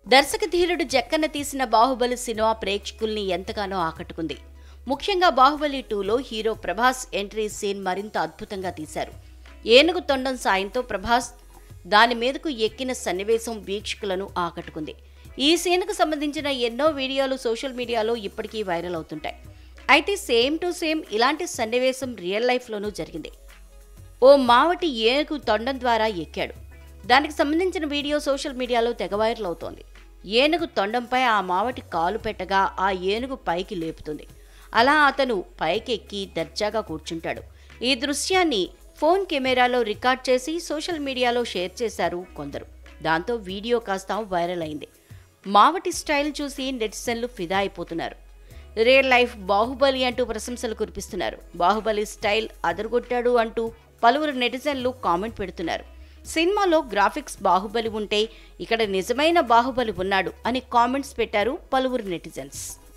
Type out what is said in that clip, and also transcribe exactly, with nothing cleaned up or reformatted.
దర్శక ధీరుడు జక్కన్న తీసిన బాహుబలి సినిమా ప్రేక్షకుల్ని ఎంతగానో ఆకట్టుకుంది. ముఖ్యంగా బాహుబలి టూలో హీరో ప్రభాస్ ఎంట్రీ సీన్ మరింత అద్భుతంగా తీశారు. ఏనుగు తొండం సాయంతో ప్రభాస్ దాని మీదకు ఎక్కిన సన్నివేశం వీక్షకులను ఆకట్టుకుంది. ఈ సీన్కు సంబంధించిన ఎన్నో వీడియోలు సోషల్ మీడియాలో ఇప్పటికీ వైరల్ అవుతుంటాయి. అయితే సేమ్ టు సేమ్ ఇలాంటి సన్నివేశం రియల్ లైఫ్లోనూ జరిగింది. ఓ మావటి ఏనుగు తొండం ద్వారా ఎక్కాడు. దానికి సంబంధించిన వీడియో సోషల్ మీడియాలో తెగ వైరల్ అవుతోంది. ఏనుగు తొండంపై ఆ మావటి కాలు పెట్టగా ఆ ఏనుగు పైకి లేపుతుంది. అలా అతను పైకెక్కి దర్జాగా కూర్చుంటాడు. ఈ దృశ్యాన్ని ఫోన్ కెమెరాలో రికార్డ్ చేసి సోషల్ మీడియాలో షేర్ చేశారు కొందరు. దాంతో వీడియో కాస్త వైరల్ అయింది. మావటి స్టైల్ చూసి నెటిజన్లు ఫిదా అయిపోతున్నారు. రియల్ లైఫ్ బాహుబలి అంటూ ప్రశంసలు కురిపిస్తున్నారు. బాహుబలి స్టైల్ అదరగొట్టాడు అంటూ పలువురు నెటిజన్లు కామెంట్ పెడుతున్నారు. సినిమాలో గ్రాఫిక్స్ బాహుబలి ఉంటే ఇక్కడ నిజమైన బాహుబలి ఉన్నాడు అని కామెంట్స్ పెట్టారు పలువురు నెటిజన్స్.